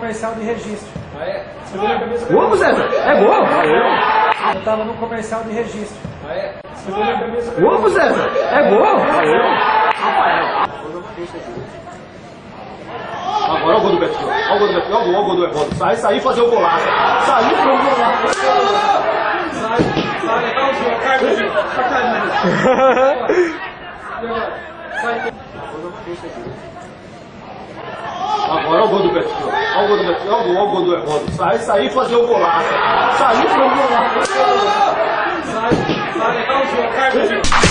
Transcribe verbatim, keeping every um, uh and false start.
comercial de registro. Ah, é? Gol, César! É gol! Eu tava no comercial de registro. Ah, é? Gol, César! É gol! Agora o gol do Betinho. Olha o gol do Betinho. Olha o gol, olha o gol do Evandro. Sai, sai e fazer o golaço. Saiu para o golaço. Sai, sai, legal o jogo. Cai, Betinho. Sai. Agora o gol do Betinho. Olha o gol do Betinho. Olha o gol, olha o gol do Evandro. Sai, sai e fazer o golaço. Saiu para o golaço. Sai, sai, legal o jogo. Cai, Betinho.